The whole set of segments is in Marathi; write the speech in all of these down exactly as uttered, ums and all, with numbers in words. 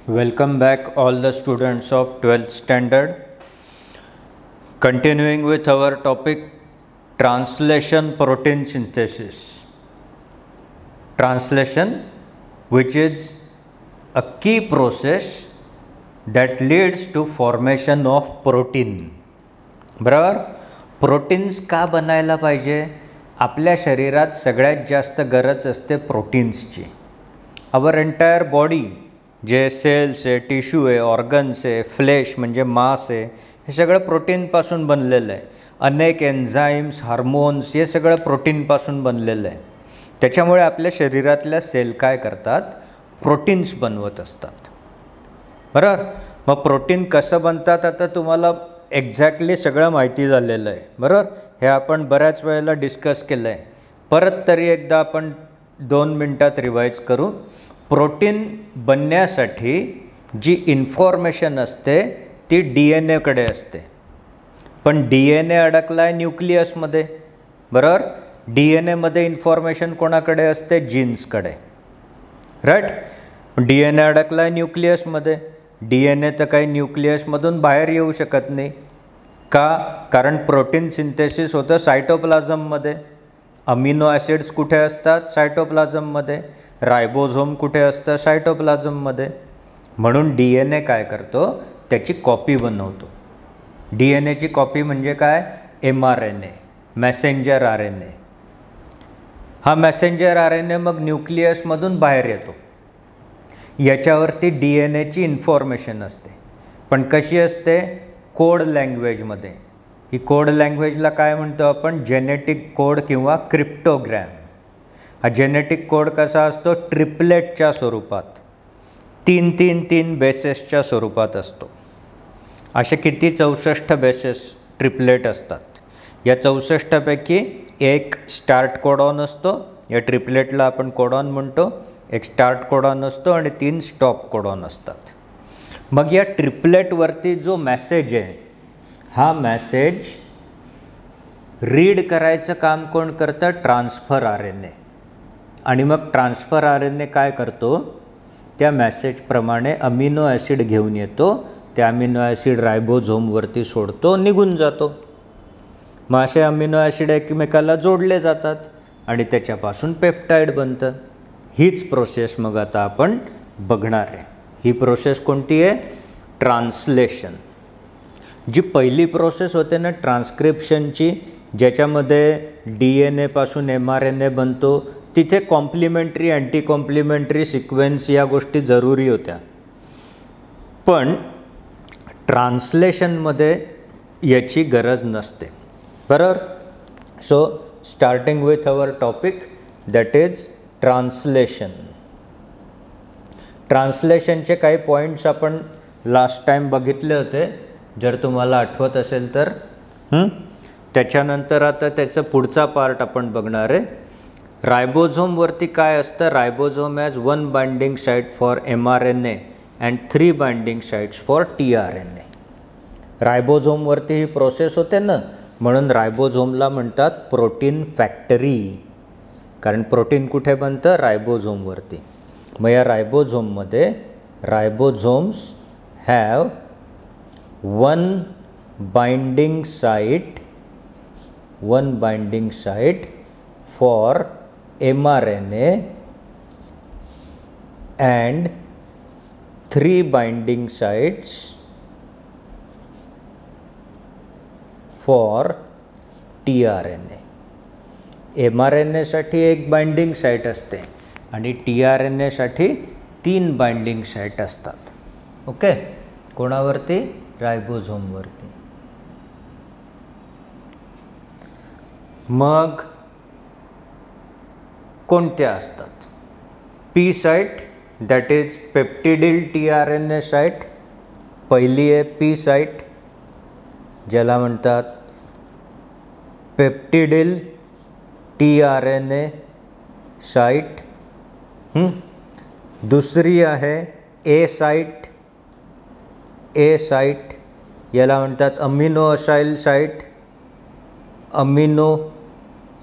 Welcome back all the students of twelfth standard. Continuing with our topic translation protein synthesis. Translation, which is a key process that leads to formation of protein. बरोबर, प्रोटीन्स का बनायला पाहिजे? आपल्या शरीरात सगळ्यात जास्त गरज असते प्रोटीन्सची. आवर एंटायर बॉडी जे सेल्स आहे, टिश्यू आहे, ऑर्गन्स आहे, फ्लेश म्हणजे मांस आहे, हे सगळं प्रोटीनपासून बनलेलं आहे. अनेक एन्झाईम्स, हार्मोन्स हे सगळं प्रोटीनपासून बनलेलं आहे. त्याच्यामुळे आपल्या शरीरातल्या सेल काय करतात? प्रोटीन्स बनवत असतात. बरोबर, मग प्रोटीन कसं बनतात आता तुम्हाला एक्झॅक्टली सगळं माहिती झालेलं आहे. बरोबर, हे आपण बऱ्याच वेळेला डिस्कस केलं आहे. परत तरी एकदा आपण दोन मिनटात रिवाईज करू. प्रोटीन बनण्यासाठी जी इन्फॉर्मेशन असते ती डी एन एकडे असते, पण डी एन ए अडकला आहे न्यूक्लियसमध्ये. बरोबर, डी एन एमध्ये इन्फॉर्मेशन कोणाकडे असते? जीन्सकडे. राईट, डी एन ए अडकला आहे न्यूक्लियसमध्ये. डी एन ए तर काही न्यूक्लियसमधून बाहेर येऊ शकत नाही. का? कारण प्रोटीन सिंथेसिस होतं सायटोप्लाझममध्ये. अमिनो ॲसिड्स कुठे असतात? सायटोप्लाझममध्ये. रायबोझोम कुठे असतं? सायटोप्लाझममध्ये. म्हणून डी एन ए काय करतो? त्याची कॉपी बनवतो. डी एन एची कॉपी म्हणजे काय? M R N A, messenger R N A. हा मॅसेंजर आर एन ए मग न्यूक्लियसमधून बाहेर येतो. याच्यावरती डी एन एची इन्फॉर्मेशन असते, पण कशी असते? कोड लँग्वेजमध्ये. ही कोड लँग्वेजला काय म्हणतो आपण? जेनेटिक कोड किंवा क्रिप्टोग्रॅम. हा जेनेटिक कोड कसा असतो? ट्रिपलेटच्या स्वरूपात, तीन तीन तीन बेसेसच्या स्वरूपात असतो. असे किती? चौसष्ट बेसेस ट्रिपलेट असतात. या चौसष्टपैकी एक स्टार्ट कोडॉन असतो, या ट्रिपलेटला आपण कोडॉन म्हणतो. एक स्टार्ट कोडॉन असतो आणि तीन स्टॉप कोडॉन असतात. मग या ट्रिपलेटवरती जो मॅसेज आहे, हा मॅसेज रीड करायचं काम कोण करतं? Transfer R N A. आणि मग ट्रान्सफर आर एन ए काय करतो? त्या मॅसेजप्रमाणे अमिनो ॲसिड घेऊन येतो. त्या अमिनो ॲसिड रायबोझोमवरती सोडतो, निघून जातो. मग असे अमिनो ॲसिड एकमेकाला जोडले जातात आणि त्याच्यापासून पेप्टाईड बनतं. हीच प्रोसेस मग आता आपण बघणार आहे. ही प्रोसेस कोणती आहे? ट्रान्सलेशन. जी पहिली प्रोसेस होते ना ट्रान्स्क्रिप्शनची, ज्याच्यामध्ये डी एन एपासून एम आर एन ए बनतो, तिथे कॉम्प्लिमेंटरी अँटी कॉम्प्लिमेंटरी सिक्वेन्स या गोष्टी जरुरी होत्या. पण ट्रान्सलेशनमध्ये याची गरज नसते. बरोबर. So starting with our topic that is translation. ट्रान्सलेशनचे काही पॉईंट्स आपण लास्ट टाईम बघितले होते, जर तुम्हाला आठवत असेल तर. त्याच्यानंतर आता त्याचा पुढचा पार्ट आपण बघणार आहे. रायबोझोमवरती काय असतं? Ribosome has one binding site for M R N A and three binding sites for T R N A. रायबोझोमवरती ही प्रोसेस होते ना, म्हणून रायबोझोमला म्हणतात प्रोटीन फॅक्टरी. कारण प्रोटीन कुठे बनतं? रायबोझोमवरती. मग या रायबोझोममध्ये ribosomes have one binding site one binding site for M R N A and three binding sites for T R N A. M R N एसाठी एक बाइंडिंग साईट असते आणि टी आर एन एसाठी तीन बाइंडिंग साईट असतात. ओके, कोणावरती? रायबोझोमवरती. मग कोणत्या असतात? P site, that is peptidyl T R N A site. पहिली आहे पी साईट, ज्याला म्हणतात peptidyl T R N A site. दुसरी आहे ए साईट. ए साईट याला म्हणतात amino acyl site. Amino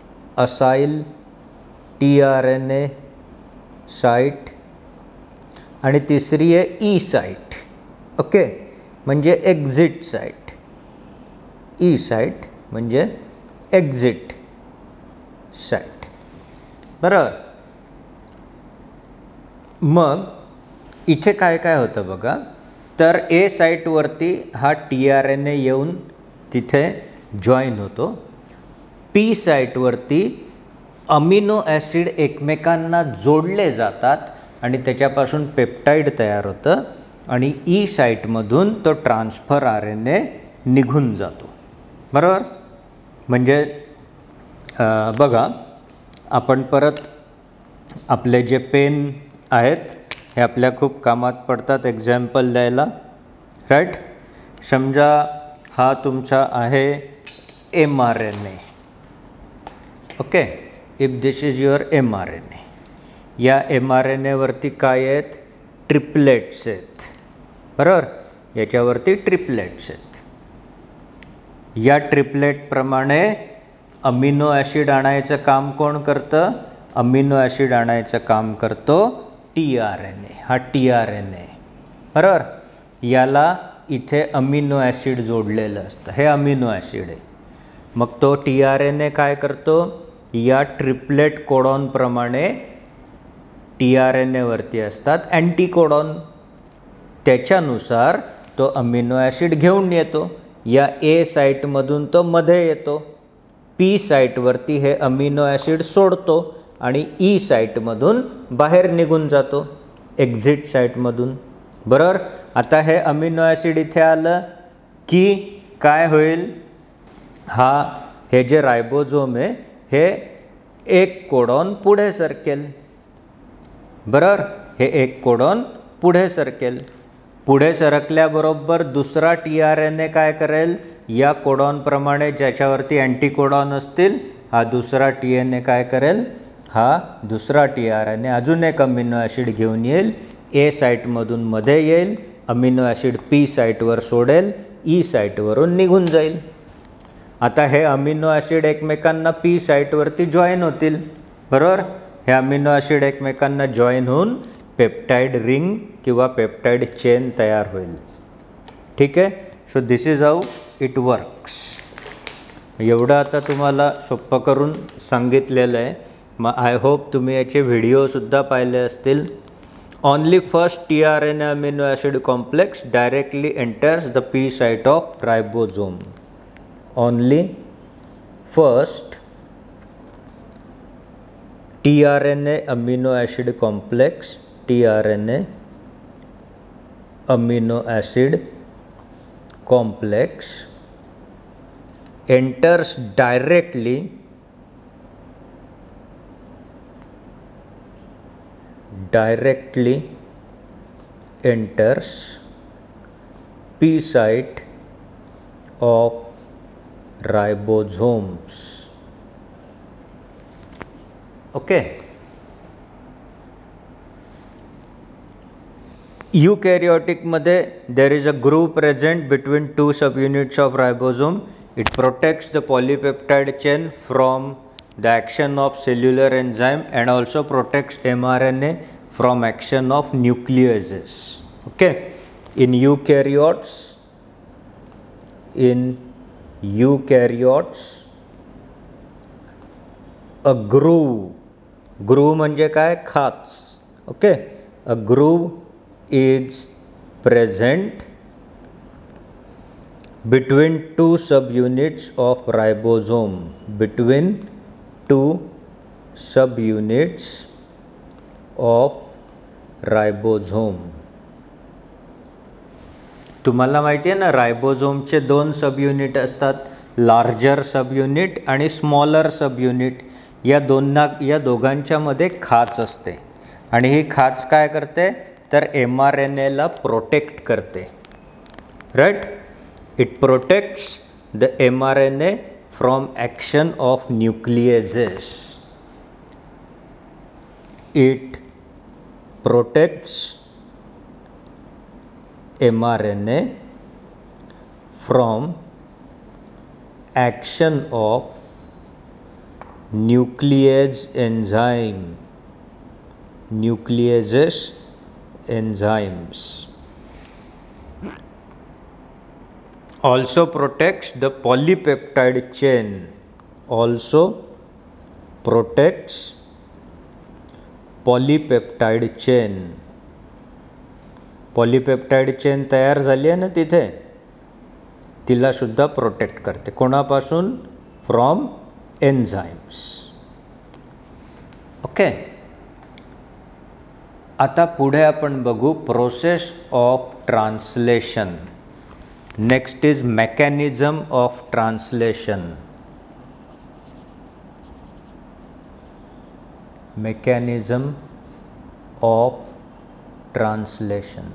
acyl T R N A site. आणि तिसरी आहे ई साईट. ओके, म्हणजे एक्झिट साईट. ई साईट म्हणजे एक्झिट साईट. बरोबर. मग इथे काय काय होतं बघा. तर ए साईटवरती हा टी आर एन ए येऊन तिथे जॉईन होतो. पी साईटवरती अमिनो ॲसिड एकमेकांना जोडले जातात आणि त्याच्यापासून पेप्टाईड तयार होतं आणि ई साईटमधून तो ट्रान्सफर आर एन ए निघून जातो. बरोबर. म्हणजे बघा, आपण परत आपले जे पेन आहेत हे आपल्या खूप कामात पडतात एक्झाम्पल द्यायला. राईट. समजा हा तुमचा आहे M R N A. Okay, if this is your M R N A. या एम आर एन एवरती काय आहेत? ट्रिपलेट्स आहेत. बरोबर. याच्यावरती ट्रिपलेट्स आहेत. या ट्रिपलेटप्रमाणे अमिनो ॲसिड आणायचं काम कोण करतं? अमिनो ॲसिड आणायचं काम करतो टी आर एन ए. हा टी आर एन ए. बरोबर. याला इथे अमिनो ॲसिड जोडलेलं असतं. हे अमिनो ॲसिड आहे. मग तो टी आर एन ए काय करतो? या ट्रिपलेट कोडॉनप्रमाणे टी आर एन एवरती असतात अँटीकोडॉन. त्याच्यानुसार तो अमिनो ॲसिड घेऊन येतो. या ए साईटमधून तो मध्ये येतो. पी साईटवरती हे अमिनो ॲसिड सोडतो आणि ई साईटमधून बाहेर निघून जातो एक्झिट साईटमधून. बरोबर. आता हे अमिनो ॲसिड इथे आलं की काय होईल? हा हे जे रायबोझोम आहे हे एक कोडॉन पुढे सरकेल. बरोबर. हे एक कोडॉन पुढे सरकेल. पुढे सरकल्याबरोबर दुसरा टी आर एन ए काय करेल? या कोडॉनप्रमाणे ज्याच्यावरती अँटीकोडॉन असतील हा दुसरा टी एन ए काय करेल? हा दुसरा टी आर एन ए अजून एक अमिनो ॲसिड घेऊन येईल. ए साईटमधून मध्ये येईल. अमिनो ॲसिड पी साईटवर सोडेल. ई साईटवरून निघून जाईल. आता हे अमिनो ॲसिड एकमेकांना पी साईटवरती जॉईन होतील. बरोबर. हे अमिनो ॲसिड एकमेकांना जॉईन होऊन पेप्टाईड रिंग किंवा पेप्टाईड चेन तयार होईल. ठीक आहे. So this is how it works. एवढं आता तुम्हाला सोपं करून सांगितलेलं आहे. मग आय होप तुम्ही याचे व्हिडिओसुद्धा पाहिले असतील. Only first T R N A amino acid complex directly enters the P site of ribosome. Only first T R N A amino acid complex T R N A amino acid complex enters directly directly enters P site of ribosomes. Okay. Eukaryotic मध्ये there is a groove present between two subunits of ribosome. It protects the polypeptide chain from the action of cellular enzyme and also protects mRNA from action of nucleases. Okay. In eukaryotes, in eukaryotes, a groove, groove म्हणजे काय? खाच. Okay. A groove is present between two subunits of ribosome, between two subunits of ribosome. तुम्हाला माहिती आहे ना, रायबोझोमचे दोन सबयुनिट असतात, लार्जर सबयुनिट आणि स्मॉलर सबयुनिट. या दोन्हा या दोघांच्या मध्ये खाच असते आणि ही खाच काय करते? तर एम आर एन एला प्रोटेक्ट करते. Right. It protects the M R N A from action of nucleases. It protects M R N A from action of nuclease enzyme. Nucleases enzymes. Also protects the polypeptide chain. Also protects polypeptide chain. Polypeptide chain तयार झाली आहे ना तिथे, तिला सुद्धा प्रोटेक्ट करते. कोणापासून? From enzymes. ओके. आता पुढे आपण बघू process of translation. Next is mechanism of translation. Mechanism of translation.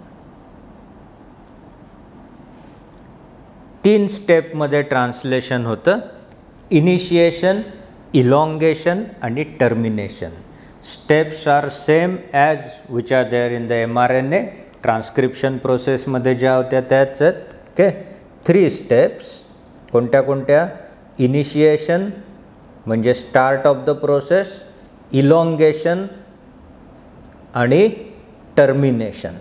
तीन स्टेपमध्ये ट्रान्सलेशन होतं. इनिशिएशन, इलॉंगेशन आणि termination. Steps are same as which are there in the M R N A. Transcription प्रोसेसमध्ये ज्या होत्या त्याच आहेत. ओके. Three steps. कोणत्या कोणत्या? इनिशिएशन म्हणजे start of the process, elongation आणि टर्मिनेशन.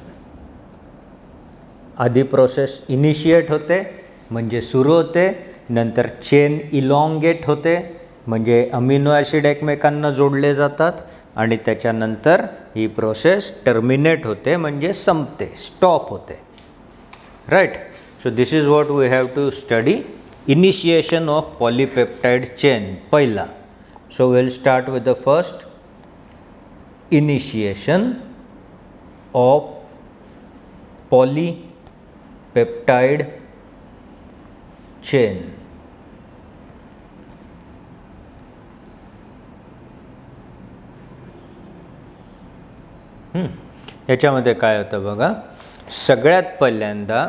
आधी प्रोसेस इनिशिएट होते म्हणजे सुरू होते, नंतर चेन इलॉंगेट होते म्हणजे अमिनो ॲसिड एकमेकांना जोडले जातात, आणि त्याच्यानंतर ही प्रोसेस टर्मिनेट होते म्हणजे संपते, स्टॉप होते. Right. So this is what we have to study. Initiation of polypeptide chain पहिला. So will start with the first. इनिशिएशन of polypeptide chain. याच्यामध्ये काय होतं बघा. सगळ्यात पहिल्यांदा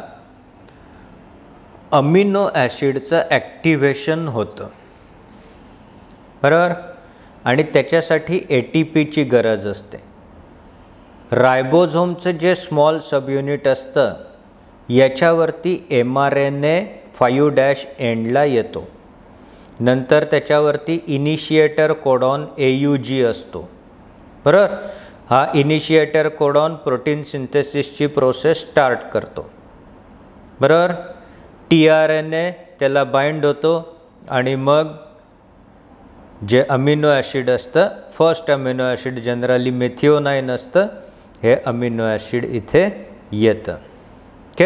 अमिनो ॲसिडचं ॲक्टिव्हेशन होतं, बरोबर, आणि त्याच्यासाठी ए टी पीची गरज असते. रायबोझोमचं जे स्मॉल सबयुनिट असतं याच्यावरती M R N A five dash एंडला येतो. नंतर त्याच्यावरती initiator codon A U G असतो, बरोबर. हा इनिशिएटर कोडॉन प्रोटीन सिंथेसिसची प्रोसेस स्टार्ट करतो, बरोबर. टी आर एन ए त्याला बाइंड होतो आणि मग जे अमिनो ॲसिड असतं, first amino acid generally methionine असतं, हे अमिनो ॲसिड इथे येतं. ओके.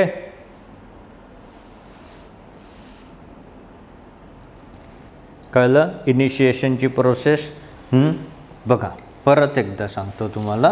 कळलं इनिशिएशनची प्रोसेस? बघा परत एकदा सांगतो तुम्हाला.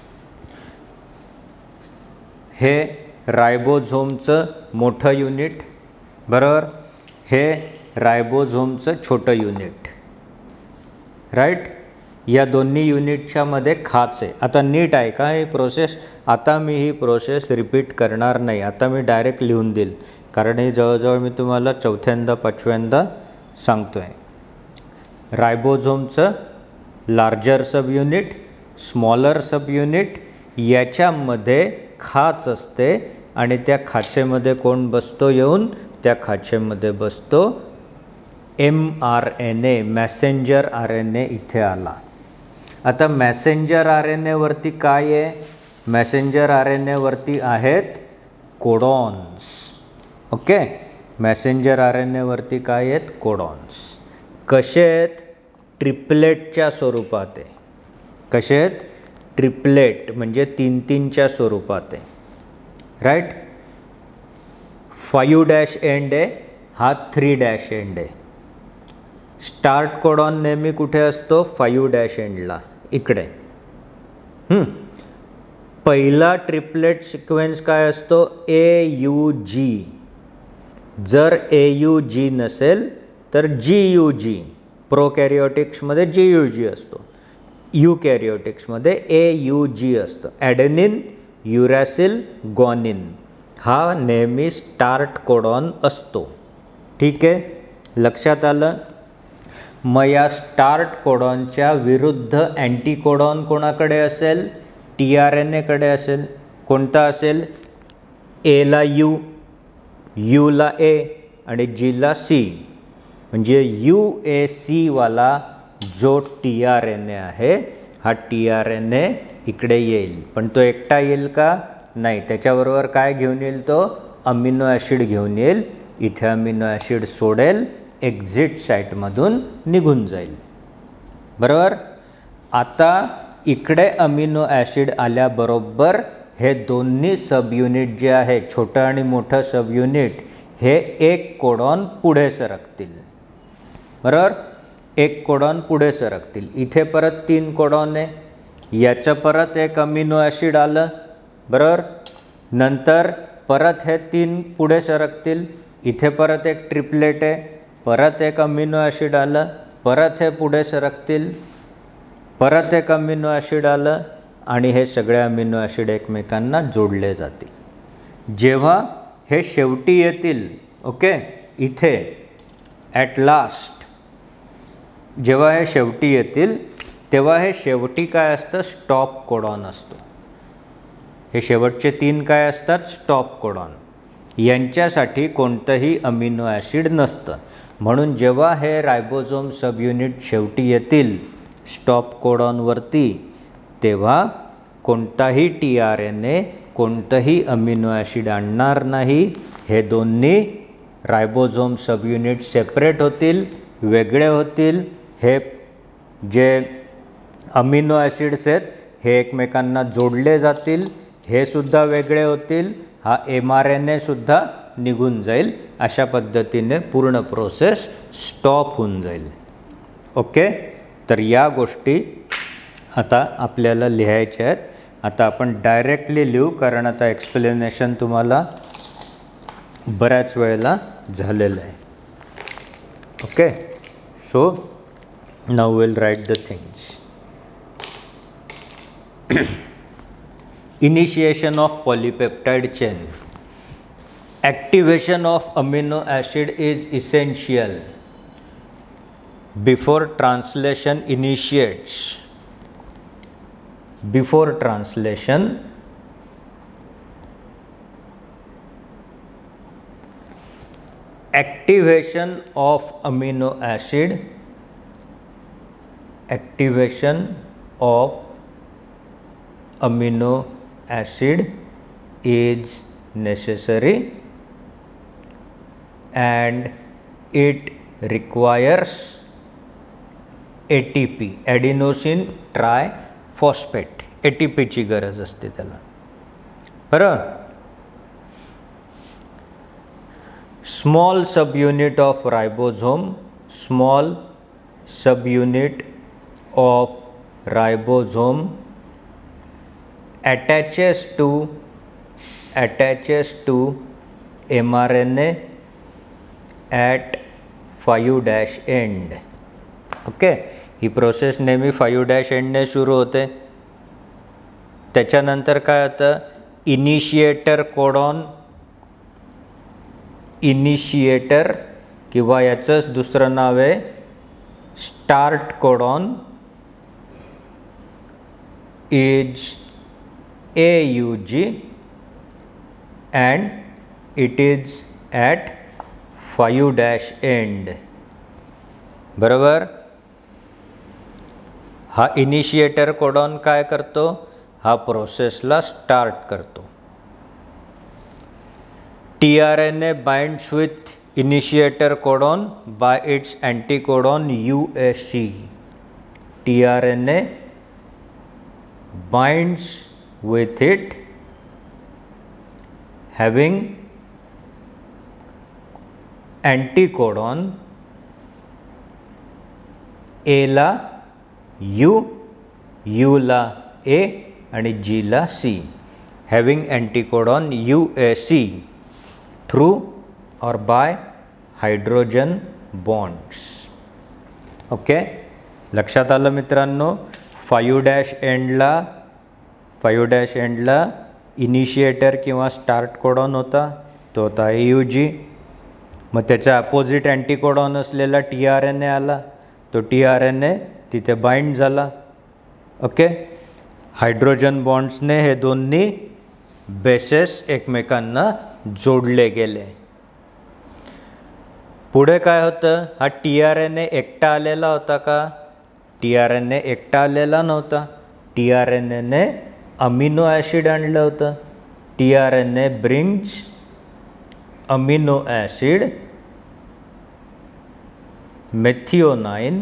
हे रायबोझोमचं मोठं युनिट, बरोबर. हे रायबोझोमचं छोटं युनिट. राईट. या दोन्ही युनिटच्या मध्ये खाच आहे. आता नीट आहे का ही प्रोसेस? आता मी ही प्रोसेस रिपीट करणार नाही. आता मी डायरेक्ट लिहून देईल, कारण हे जवळजवळ मी तुम्हाला चौथ्यांदा पाचव्यांदा सांगतो आहे. रायबोझोमचं larger sub unit, smaller sub unit, याच्यामध्ये खाच असते आणि त्या खाचेमध्ये कोण बसतो येऊन? त्या खाचेमध्ये बसतो M R N A, messenger R N A इथे आला. आता मॅसेंजर आर एन एवरती काय आहे? मॅसेंजर आर एन एवरती आहेत codons. Okay. Messenger R N एवरती काय आहेत? कोडॉन्स. कसे आहेत? ट्रिपलेटच्या स्वरूपात आहे. कसे आहेत? ट्रिपलेट म्हणजे तीन तीनच्या स्वरूपात आहे. राईट. फाईव्ह डॅश एंड आहे, हा थ्री डॅश एंड आहे. स्टार्ट कोडॉन नेहमी कुठे असतो? फाईव्ह डॅश एंडला, इकडे. पहिला ट्रिपलेट सिक्वेन्स काय असतो? A U G. जर ए यू जी नसेल तर जी you G. प्रोकॅरियोटिक्समध्ये G you G असतो, यूकॅरियोटिक्समध्ये ए यू जी असतं. ॲडेनिन, युरॅसिल, ग्वानिन हा नेहमी स्टार्ट कोडॉन असतो. ठीक आहे, लक्षात आलं. मग या स्टार्ट कोडॉनच्या विरुद्ध अँटीकोडॉन कोणाकडे असेल? टी आर एन एकडे असेल. कोणता असेल? एला यू, यूला ए आणि जीला सी. म्हणजे यू ए सी वाला जो टी आर एन ए आहे, हा टी आर एन ए इकडे येईल, पण तो एकटा येईल का? नाही, त्याच्याबरोबर काय घेऊन येईल? तो अमिनो ॲसिड घेऊन येईल. इथे अमिनो ॲसिड सोडेल, एक्झिट साईटमधून निघून जाईल. बरोबर. आता इकडे अमिनो ॲसिड आल्याबरोबर हे दोन्ही सब युनिट जे आहे, छोटं आणि मोठं सब युनिट, हे एक कोडॉन पुढे सरकतील. बरोबर. एक कोडॉन पुढे सरकतील. इथे परत तीन कोडॉन आहे, याचं परत एक अमिनो ॲसिड आलं. बरोबर. नंतर परत हे तीन पुढे सरकतील. इथे परत एक ट्रिपलेट आहे, परत एक अमिनो ॲसिड आलं, परत हे पुढे सरकतील, परत एक अमिनो ॲसिड आलं आणि हे सगळे अमिनो ॲसिड एकमेकांना जोडले जातील. जेव्हा हे शेवटी येतील, ओके, इथे ॲट लास्ट जेव्हा हे शेवटी येतील तेव्हा हे शेवटी काय असतं? स्टॉप कोडॉन असतो. हे शेवटचे तीन काय असतात? Stop codon. यांच्यासाठी कोणतंही अमिनो ॲसिड नसतं. म्हणून जेव्हा हे रायबोझोम सब युनिट शेवटी येतील स्टॉप कोडॉनवरती, तेव्हा कोणताही टी आर एन ए कोणतंही अमिनो ॲसिड आणणार नाही. हे दोन्ही रायबोझोम सब युनिट सेपरेट होतील, वेगळे होतील. हे जे अमिनो ॲसिड्स आहेत हे एकमेकांना जोडले जातील, हे सुद्धा वेगळे होतील. हा एम आर एन एसुद्धा निघून जाईल. अशा पद्धतीने पूर्ण प्रोसेस स्टॉप होऊन जाईल. ओके. तर या गोष्टी आता आपल्याला लिहायच्या आहेत. आता आपण डायरेक्टली लिहू, कारण आता एक्सप्लेनेशन तुम्हाला बऱ्याच वेळेला झालेलं आहे. Okay. So now will write the things. Initiation of polypeptide chain. Activation of amino acid is essential before translation initiates. Before translation, activation of amino acid, activation of amino acid is necessary and it requires A T P, adenosine triphosphate. A T P ची गरज असते त्याला. बरोबर. Small sub unit of ribosome, small sub unit of ribosome attaches to attaches to mRNA at five dash end. Okay. ही प्रोसेस नेहमी फाईव्ह डॅश एंडने सुरू होते. त्याच्यानंतर काय होतं? इनिशिएटर कोडॉन, इनिशिएटर किंवा याचंच दुसरं नाव आहे start codon is A U G and it is at five dash end. बरोबर. हा इनिशिएटर कोडॉन काय करतो? हा प्रोसेसला स्टार्ट करतो. T R N A binds with initiator codon by its anticodon U A C. T R N A binds with it having anticodon A ला U, U ला A आणि G ला C, having anticodon U A C through or by hydrogen bonds. Okay. लक्षात आलं मित्रांनो? फाईव्ह डॅश एंडला फाईव्ह डॅश एंडला इनिशिएटर किंवा स्टार्ट कोडॉन होता, तो होता ए यू जी. मग त्याचा अपोजिट अँटीकोडॉन असलेला टी आर एन ए आला, तो टी आर एन ए तिथे बाइंड झाला. ओके. हायड्रोजन बॉन्ड्सने हे दोन्ही बेसेस एकमेकांना जोडले गेले. पुढे काय होतं? हा टी आर एन ए एकटा आलेला होता का? टी आर एन ए एकटा आलेला नव्हता. टी आर एन एने अमिनो ॲसिड आणलं होतं. T R N A brings amino acid methionine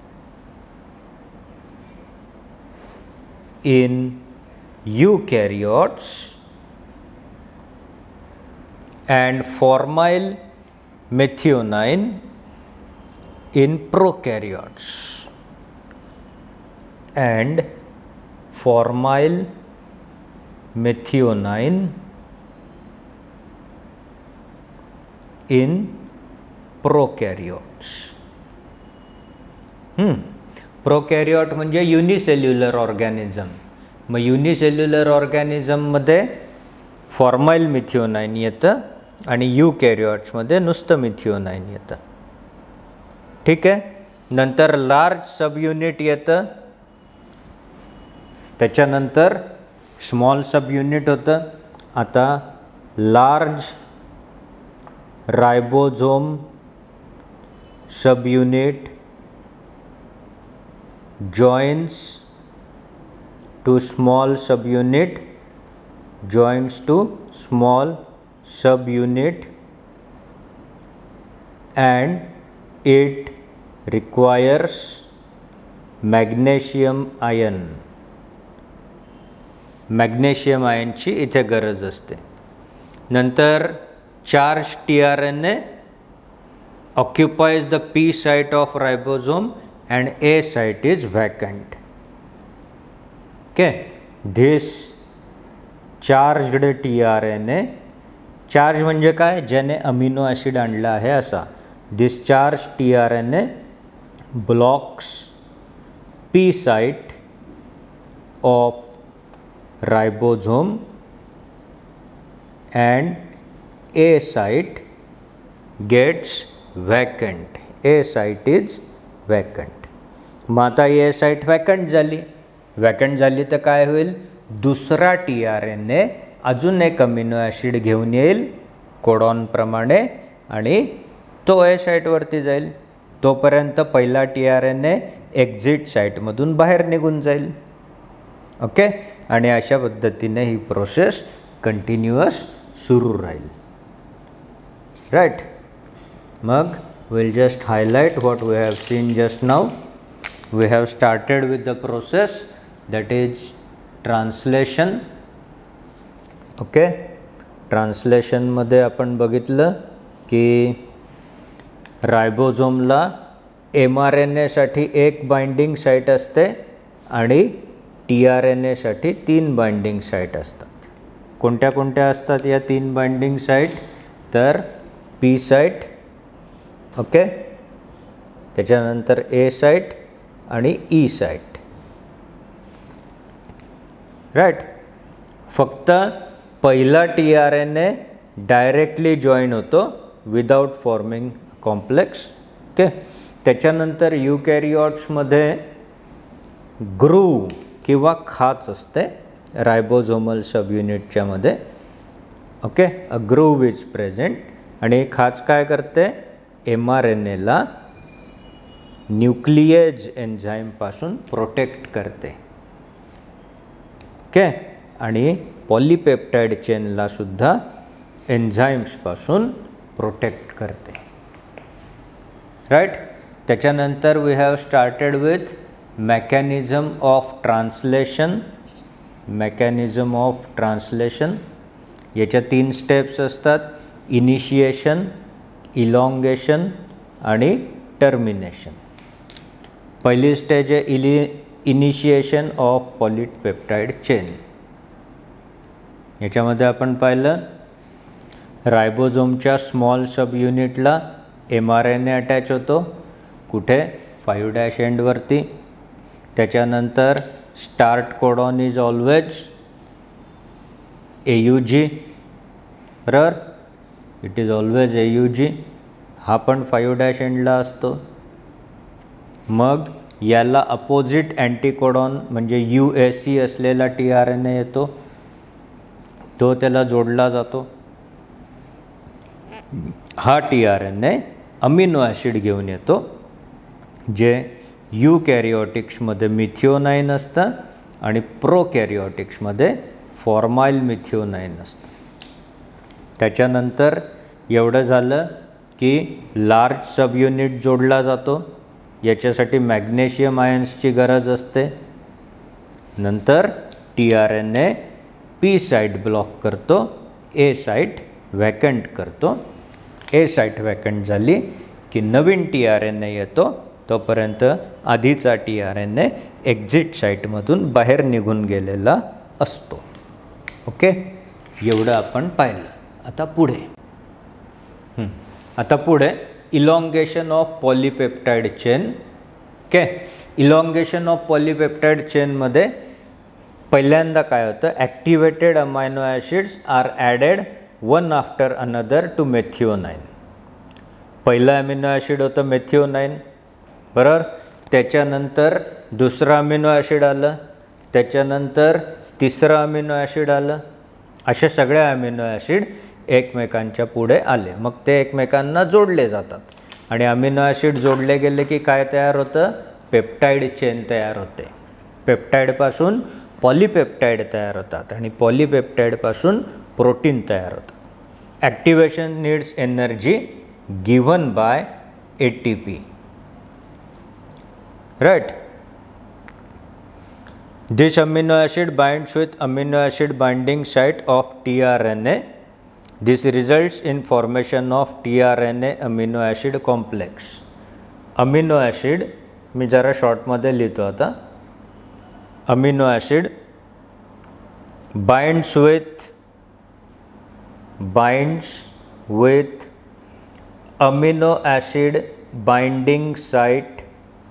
in eukaryotes and formyl methionine in prokaryotes and formyl methionine in prokaryotes. hmm prokaryote म्हणजे युनिसेल्युलर ऑर्गॅनिझम. मग युनिसेल्युलर ऑर्गॅनिझममध्ये फॉर्माइल मिथिओनाइन येतं आणि यूकॅरियोट्समध्ये नुसतं मिथिओनाइन येतं. ठीक आहे. नंतर लार्ज सब युनिट येतं, त्याच्यानंतर स्मॉल सब युनिट होतं. आता large ribosome sub unit joins to small subunit joins to small subunit and it requires magnesium ion. Magnesium आयनची इथे गरज असते. नंतर charge T R N A occupies the P site of ribosome and A site is vacant. Okay, this charged T R N A, charge म्हणजे काय, ज्याने अमिनो ॲसिड आणला आहे असा. This charge T R N A blocks P site of ribosome and A site gets vacant. A site is vacant. मग आता ए साईट वॅकंट झाली. वॅकंट झाली तर काय होईल, दुसरा टी आर एन ए अजून एक अमिनो ॲसिड घेऊन येईल कोडॉनप्रमाणे आणि तो ए साईटवरती जाईल. तोपर्यंत पहिला T R N A exit साईटमधून बाहेर निघून जाईल. ओके. आणि अशा पद्धतीने ही प्रोसेस कंटिन्युअस सुरू राहील. राईट. मग we'll just highlight what we have seen just now. We have started with the process that is translation. Okay, translation मध्ये आपण बघितलं की रायबोझोमला एम आर एन ए साठी एक बाइंडिंग साइट असते आणि टी आर एन ए साठी तीन बाइंडिंग साइट असतात. कोणत्या कोणत्या असतात या तीन बाइंडिंग साइट, तर पी साइट, ओके, त्याच्यानंतर ए साइट आणि ई साइट. राईट. फक्त पहिला T R N A directly join होतो विदाउट फॉर्मिंग कॉम्प्लेक्स. ओके. त्याच्यानंतर युकॅरियोट्समध्ये ग्रूव किंवा खाच असते रायबोझोमल सब युनिटच्या मध्ये. Okay. A groove is present आणि खाच काय करते, एम आर एन एला न्यूक्लिएज एन्झाईमपासून प्रोटेक्ट करते. ओके. आणि पॉलीपेप्टाइड चेनला सुद्धा एन्झाईम्सपासून प्रोटेक्ट करते. राईट. त्याच्यानंतर we have started with mechanism of translation. Mechanism of translation याच्या तीन स्टेप्स असतात, इनिशिएशन, इलॉंगेशन आणि टर्मिनेशन. पहिली स्टेज आहे इली इनिशिएशन ऑफ पॉलीपेप्टाइड चेन. याच्यामध्ये आपण पाहिलं रायबोझोमच्या स्मॉल सब युनिटला M R N A attach होतो. कुठे, फाईव्ह डॅश एंडवरती. त्याच्यानंतर start codon is always A U G. बरोबर, it is always A U G. हा पण फाईव्ह डॅश एंडला असतो. मग याला अपोजिट अँटीकोडॉन म्हणजे यू ए सी असलेला टी आर एन ए येतो, तो त्याला जोडला जातो. हा T R N A amino acid घेऊन येतो जे यूकॅरियोटिक्समध्ये मिथिओनाइन असतं आणि प्रोकॅरिओटिक्समध्ये फॉर्माइल मिथिओनाइन असतं. त्याच्यानंतर एवढं झालं की लार्ज सब युनिट जोडला जातो. याच्यासाठी मॅग्नेशियम आयन्सची गरज असते. नंतर T R N A P site block करतो, ए साईट वॅकंट करतो. ए साईट वॅकंट झाली की नवीन टी आर एन ए येतो. तोपर्यंत आधीचा T R N A exit साईटमधून बाहेर निघून गेलेला असतो. ओके, एवढं आपण पाहिलं. आता पुढे आता पुढे elongation of polypeptide chain. Okay, elongation of polypeptide चेनमध्ये पहिल्यांदा काय होतं, activated amino acids are added one after another to methionine. पहिलं अमिनो ॲसिड होतं मेथिओनाइन, बरोबर. त्याच्यानंतर दुसरं अमिनो ॲसिड आलं, त्याच्यानंतर तिसरं अमिनो ॲसिड आलं. असे सगळे अमिनो ॲसिड एकमेकांच्या पुढे आले. मग ते एकमेकांना जोडले जातात आणि अमिनो ॲसिड जोडले गेले की काय तयार होतं, पेप्टाइड चेन तयार होते. पेप्टाइडपासून पॉलीपेप्टाइड तयार होतात आणि पॉलीपेप्टाइडपासून प्रोटीन तयार होतात. Activation needs energy given by A T P, right. This amino acid binds with amino acid binding site of T R N A. This results in formation of T R N A amino acid complex. Amino acid मी जरा शॉर्टमध्ये लिहितो आता. Amino acid binds with binds with amino acid binding site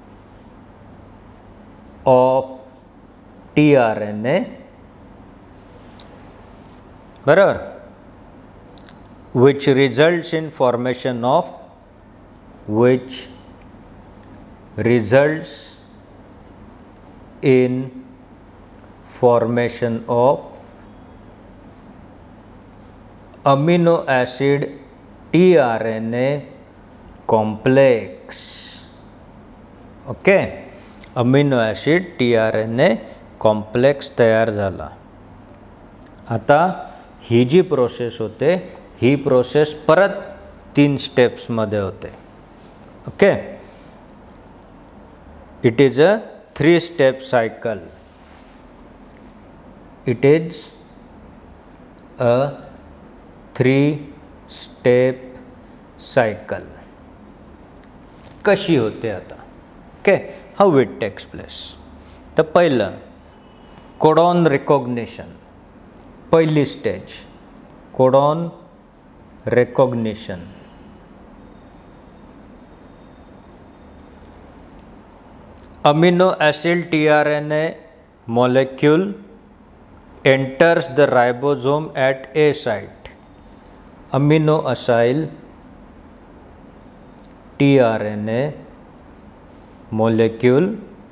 of T R N A, बरोबर, which results in formation of which results in formation of amino acid T R N A complex. Okay, amino acid T R N A complex तयार झाला. आता ही जी प्रोसेस होते ही प्रोसेस परत तीन स्टेप्समध्ये होते. Okay, it is a three step cycle. It is a three step cycle. कशी होते आता? Okay, how it takes place. तर पहिलं कोडॉन रिकॉग्निशन, पहिली stage codon recognition. Amino acid T R N A molecule enters the ribosome at A site. Amino acyl T R N A molecule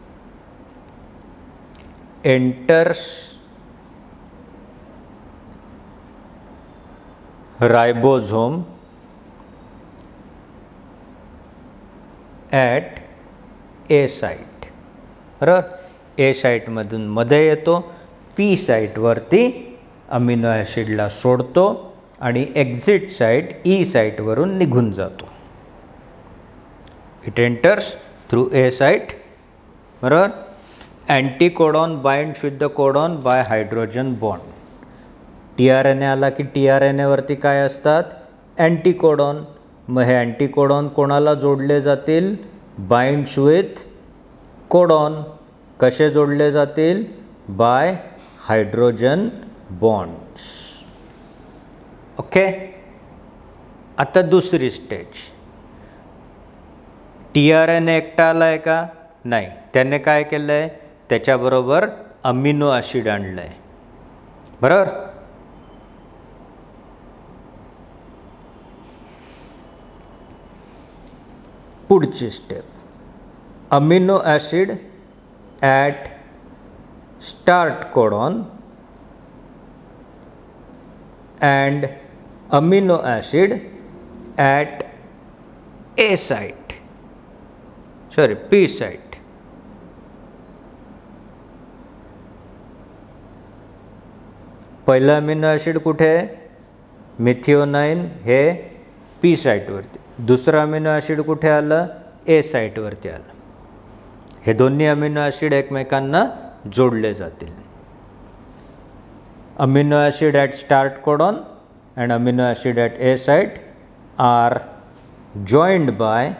enters ribosome at A site. बरोबर, ए साईटमधून मध्ये येतो, पी साईटवरती अमिनो ॲसिडला सोडतो आणि एक्झिट साईट ई साईटवरून निघून जातो. It enters through A site. बरोबर, anticodon binds with the codon by hydrogen bond. T R N A आला की टी आर एन एवरती काय असतात, अँटीकोडॉन. मग हे अँटीकोडॉन कोणाला जोडले जातील, बाइंड्स विथ कोडॉन. कसे जोडले जातील, बाय हायड्रोजन बॉन्ड्स. ओके, आता दुसरी stage. T R N A एकटा आला आहे का, नाही. त्याने काय केलं आहे, त्याच्याबरोबर अमिनो ॲसिड आणलं आहे. बरोबर, पुढची step, amino acid at start codon and amino acid at A site, sorry P site. पहिलं अमिनो ॲसिड कुठे आहे? मिथिओनाइन हे पी साईटवरती. दुसरं अमिनो ॲसिड कुठे आलं? ए साईटवरती आलं. हे दोन्ही अमिनो ॲसिड एकमेकांना जोडले जातील. Amino acid at start codon and amino acid at A site are joined by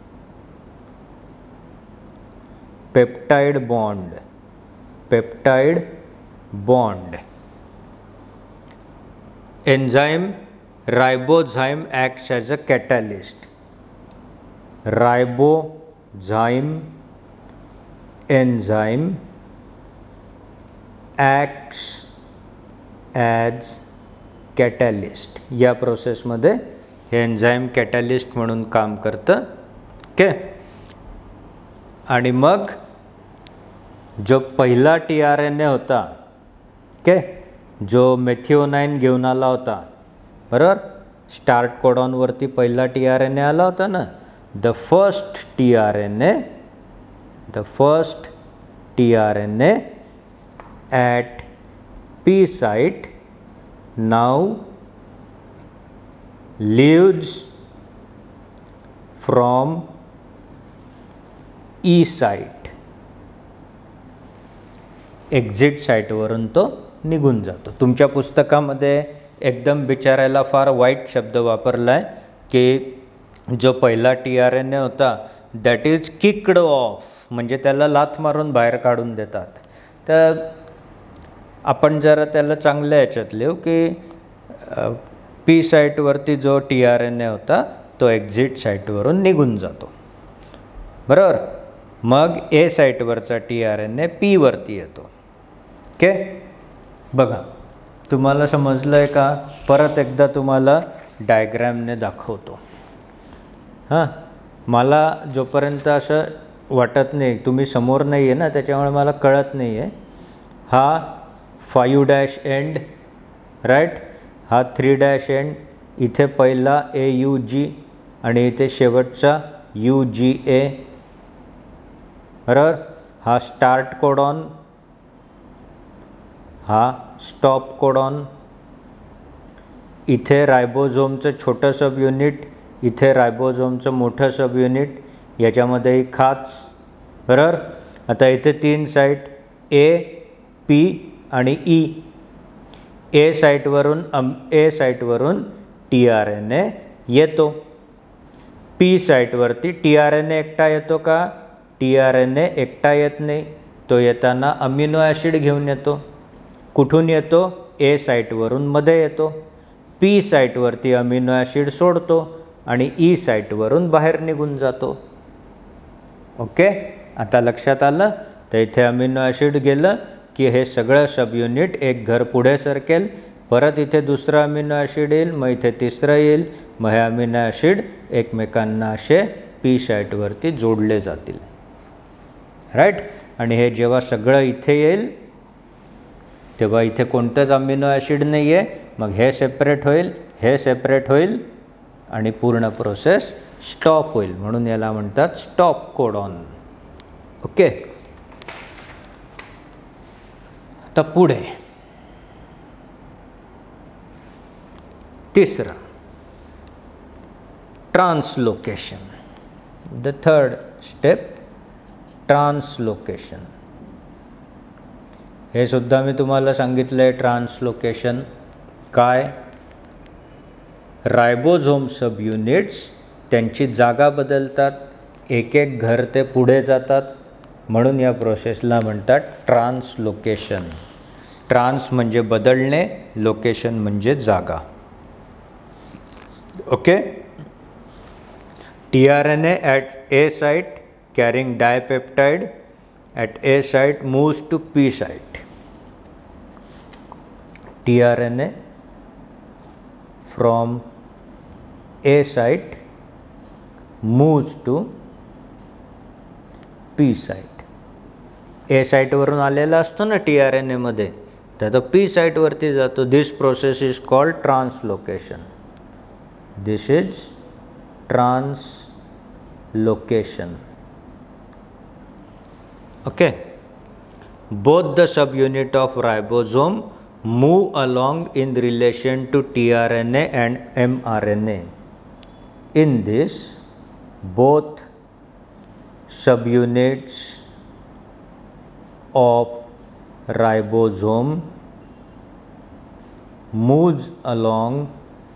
peptide bond. Peptide bond. Enzyme ribozyme acts as a catalyst. Ribozyme enzyme acts as catalyst. या प्रोसेसमध्ये हे एन्झाईम कॅटॅलिस्ट म्हणून काम करतं. ओके. आणि मग जो पहिला टी आर एन ए होता, ओके, जो मेथिओनाइन घेऊन आला होता, बरोबर, स्टार्ट कोडॉनवरती पहिला टी आर एन ए आला होता ना. The first T R N A the first T R N A at P site now leaves from E site. Exit साईटवरून तो निघून जातो. तुमच्या पुस्तकामध्ये एकदम बिचारायला फार वाईट शब्द वापरला आहे की जो पहिला टी आर एन ए होता दॅट इज किक्ड ऑफ, म्हणजे त्याला लाथ मारून बाहेर काढून देतात. तर आपण जरा त्याला चांगल्या ह्याच्यात लिहू की पी साईटवरती जो टी आर एन ए होता तो एक्झिट साईटवरून निघून जातो, बरोबर. मग ए साईटवरचा टी आर एन ए पीवरती येतो. ओके. बघा, तुम्हाला समजलं आहे का? परत एकदा तुम्हाला डायग्रॅमने दाखवतो. हां, मला जोपर्यंत असं वाटत नाही, तुम्ही समोर नाही आहे ना, त्याच्यामुळे मला कळत नाही आहे. हा फायू डॅश एंड, राईट, हा थ्री डॅश एंड, इथे पहिला ए यू जी आणि इथे शेवटचा यू जी ए, बरोबर. हा स्टार्ट कोडॉन, हा स्टॉप कोडॉन, इथे रायबोझोमचं छोटं सब युनिट, इथे रायबोझोमचं मोठं सब युनिट, याच्यामध्येही खाच, बरोबर. आता इथे तीन साईट ए, पी आणि ई. ए साईटवरून अम ए साईटवरून टी आर एन ए येतो. पी साईटवरती टी आर एन ए एकटा येतो का? टी आर एन ए एकटा येत नाही. तो येताना अमिनो ॲसिड घेऊन येतो. कुठून येतो? ए साईटवरून मध्ये येतो. पी साईटवरती अमिनो ॲसिड सोडतो आणि ई साईटवरून बाहेर निघून जातो. ओके. आता लक्षात आलं? तर इथे अमिनो ॲसिड गेलं की हे सगळं सब युनिट एक घर पुढे सरकेल. परत इथे दुसरं अमिनो ॲसिड येईल, मग इथे तिसरं येईल, मग हे अमिनो ॲसिड एकमेकांना असे पी साईटवरती जोडले जातील, राईट. आणि हे जेव्हा सगळं इथे येईल तेव्हा इथे कोणतंच अमिनो ॲसिड नाही आहे. मग हे सेपरेट होईल, हे सेपरेट होईल आणि पूर्ण प्रोसेस स्टॉप होईल. म्हणून याला म्हणतात स्टॉप कोडॉन. ओके. आता पुढे तिसरं, translocation. The third step, translocation. हे सुद्धा मी तुम्हाला सांगितलं आहे. ट्रान्सलोकेशन काय? रायबोझोम सब युनिट्स त्यांची जागा बदलतात, एक एक घर ते पुढे जातात, म्हणून या प्रोसेसला म्हणतात ट्रान्सलोकेशन. ट्रान्स म्हणजे बदलणे, लोकेशन म्हणजे जागा. Okay. T R N A at A site carrying dipeptide at A site moves to P site. T R N A from A site moves to P site. A साईटवरून आलेला असतो ना टी आर एन एमध्ये, तर तो पी साईटवरती जातो. This process is called translocation. This is translocation. Okay. Both the sub unit of ribosome move along in relation to tRNA and mRNA. In this, both subunits of ribosome moves along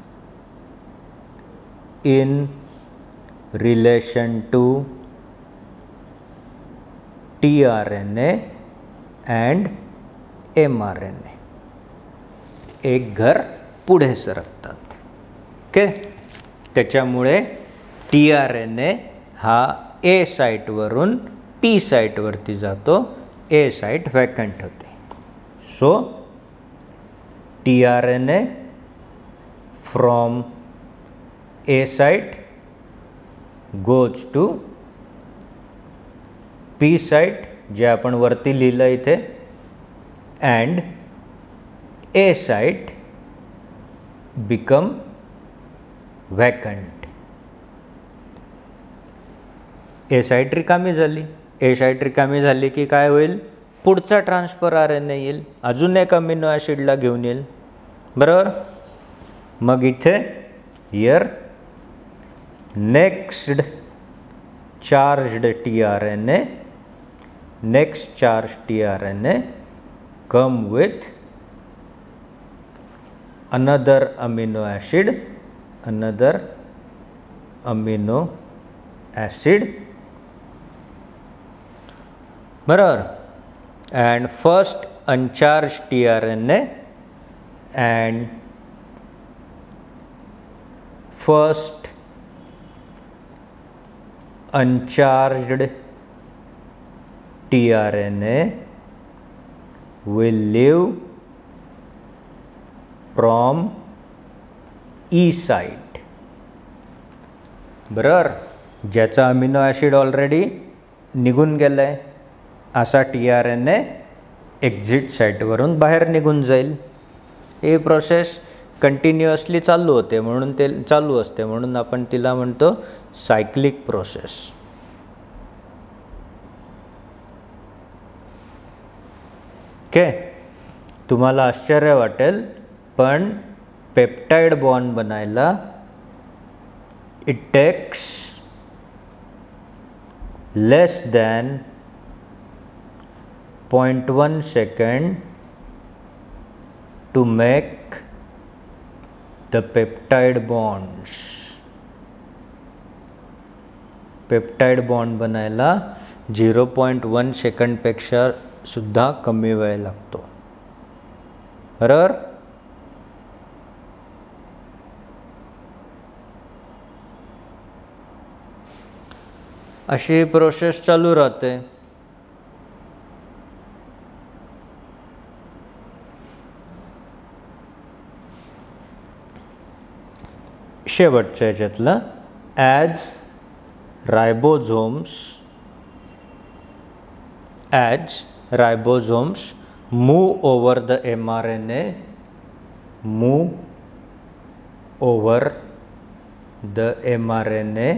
in relation to tRNA and mRNA. एक घर पुढे सरकतात. ओके, त्याच्यामुळे टी आर एन ए हा ए साईटवरून पी साईटवरती जातो, ए साईट वॅकंट होते. So T R N A from A site goes to P site, जे आपण वरती लिहिलं इथे, and A site become vacant. A site रिकामी झाली. ए साईट रिकामी झाली की काय होईल? पुढचा ट्रान्सफर आर एन ए येईल, अजून एक अमिनो ॲसिडला घेऊन येईल. बरोबर. मग इथे here next charged T R N A, next charge T R N A come with another amino acid, another amino acid. बराबर. and first uncharged tRNA and first uncharged tRNA will leave from E site. बरोबर. ज्याचा अमिनो ॲसिड ऑलरेडी निघून गेला आहे असा T R N A exit साईटवरून बाहेर निघून जाईल. ही प्रोसेस कंटिन्युअसली चालू होते, म्हणून ते चालू असते, म्हणून आपण तिला म्हणतो सायक्लिक प्रोसेस. ओके. तुम्हाला आश्चर्य वाटेल, पण पेप्टाइड बॉन्ड बनायला it takes less than point one second to make the peptide bonds. Peptide bond बनायला झिरो पॉईंट वन सेकंडपेक्षा सुद्धा कमी वेळ लागतो. बरोबर. अशी प्रोसेस चालू राहते. शेवटच्या ह्याच्यातलं as ribosomes as ribosomes move over the mRNA, move over the mRNA,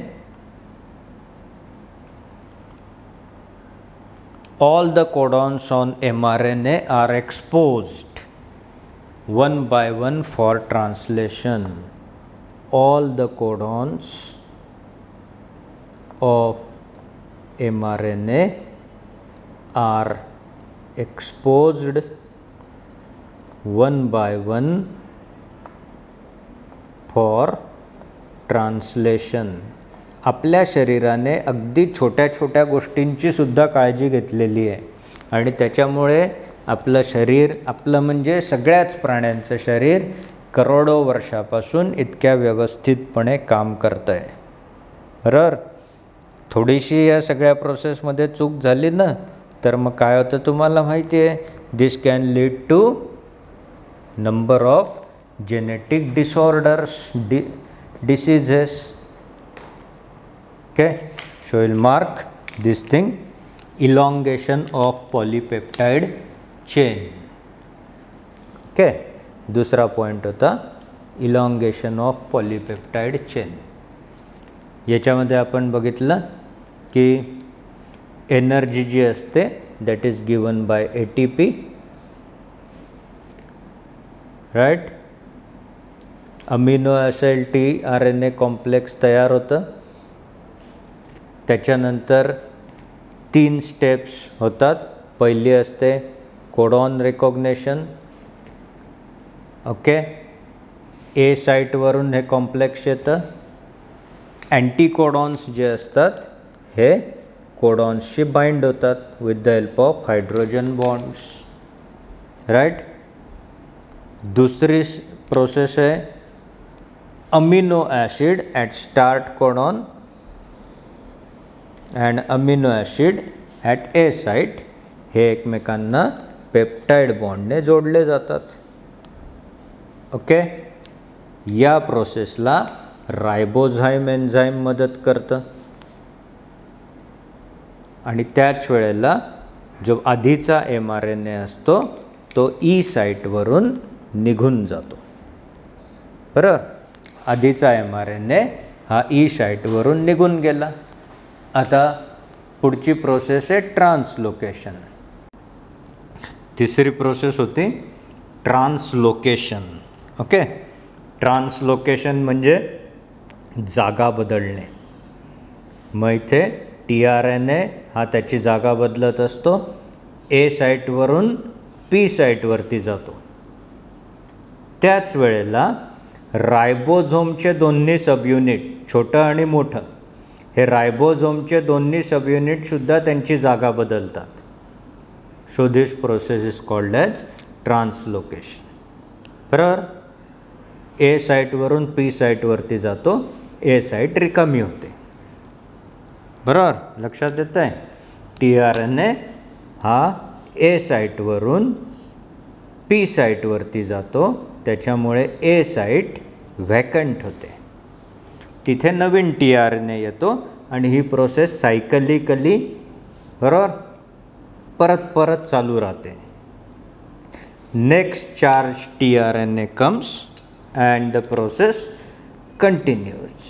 all the codons on mRNA are exposed one by one for translation. All the codons of mRNA are exposed one by one for translation. आपल्या शरीराने अगदी छोट्या छोट्या गोष्टींची सुद्धा काळजी घेतलेली आहे आणि त्याच्यामुळे आपलं शरीर, आपलं म्हणजे सगळ्याच प्राण्यांचं शरीर करोडो वर्षापासून इतक्या व्यवस्थितपणे काम करतं आहे. बरोबर. थोडीशी या सगळ्या प्रोसेसमध्ये चूक झाली ना, तर मग काय होतं तुम्हाला माहिती आहे. This can lead to number of genetic disorders, di diseases. Okay. So will mark this thing, elongation of polypeptide chain. Okay. दुसरा पॉईंट होता इलॉंगेशन ऑफ पॉलीपेप्टाइड चेन. याच्यामध्ये आपण बघितलं की एनर्जी जी असते that is given by A T P right. Amino acid T R N A complex तयार होतं. त्याच्यानंतर तीन स्टेप्स होतात. पहिली असते कोडॉन रिकॉग्नेशन. ओके, ए साईटवरून हे कॉम्प्लेक्स येतं. अँटीकोडॉन्स जे असतात हे कोडॉन्सशी बाइंड होतात with the help of hydrogen bonds. Right. दुसरी प्रोसेस आहे amino acid at start codon and amino acid at A site हे एकमेकांना पेप्टाइड बॉन्डने जोडले जातात. ओके, या प्रोसेसला रायबोझाईम एन्झाईम मदत करतं. आणि त्याच वेळेला जो आधीचा एम आर एन ए असतो तो ई साईटवरून निघून जातो. बरं, आधीचा एम आर एन ए हा ई साईटवरून निघून गेला. आता पुढची प्रोसेस आहे ट्रान्सलोकेशन. तिसरी प्रोसेस होती ट्रान्सलोकेशन. ओके, ट्रान्सलोकेशन म्हणजे जागा बदलणे. मग इथे टी आर एन ए हा त्याची जागा बदलत असतो. ए साईटवरून पी साईटवरती जातो. त्याच वेळेला रायबोझोमचे दोन्ही सबयुनिट, छोटं आणि मोठं, हे रायबोझोमचे दोन्ही सबयुनिटसुद्धा त्यांची जागा बदलतात. So this process is called as translocation. बरोबर. ए साईटवरून पी साईटवरती जातो. ए साईट रिकामी होते. बरोबर, लक्षात येतं आहे. टी आर एन ए हा ए साईटवरून पी साईटवरती जातो. त्याच्यामुळे ए साईट व्हॅकंट होते. तिथे नवीन टी आर एन ए येतो आणि ही प्रोसेस सायकलिकली बरोबर परत परत चालू राहते. Next charge T R N A comes and the process continues.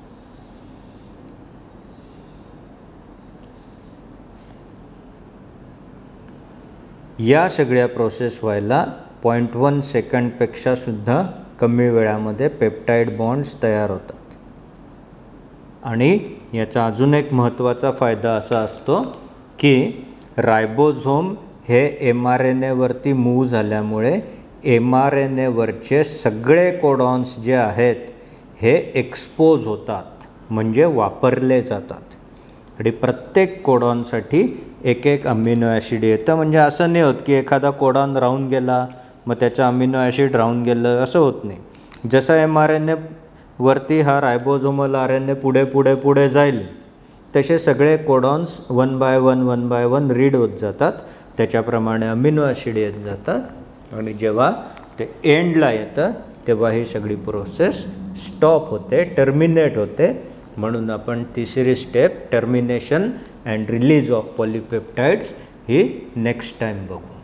या सगळ्या प्रोसेस व्हायला पॉईंट वन सेकंडपेक्षा सुद्धा कमी वेळामध्ये पेप्टाइड बॉन्ड्स तयार होतात. आणि याचा अजून एक महत्त्वाचा फायदा असा असतो की रायबोझोम हे एम आर एन एवरती मूव्ह झाल्यामुळे एम आर एन एवरचे सगळे कोडॉन्स जे आहेत हे एक्सपोज होतात, म्हणजे वापरले जातात. आणि प्रत्येक कोडॉनसाठी एक एक अमिनो ॲसिड येतं. म्हणजे असं नाही होत की एखादा कोडॉन राहून गेला मग त्याचं अमिनो ॲसिड राहून गेलं, असं होत नाही. जसं एम आर एन एवरती हा रायबोझोमल आर एन ए पुढे पुढे पुढे जाईल तसे सगळे codons one by one one by one read होत जातात. त्याच्याप्रमाणे अमिनो ॲसिड येत जातात. आणि जेव्हा ते एंडला येतं तेव्हा ही सगळी प्रोसेस स्टॉप होते, टर्मिनेट होते. म्हणून आपण तिसरी step termination and release of polypeptides ही नेक्स्ट टाईम बघू.